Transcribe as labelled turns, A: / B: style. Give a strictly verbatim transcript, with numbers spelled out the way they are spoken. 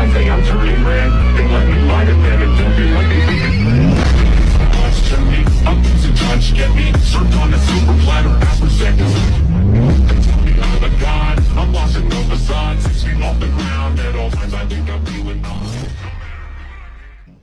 A: signs say I'm turning red. They let me light it then and don't feel like they think it's watch to me, I'm losing touch, get me served on a silver platter, ask for seconds. They tell me I'm a god, I'm lost in no facade, six feet off the ground. At all times I think I'm feeling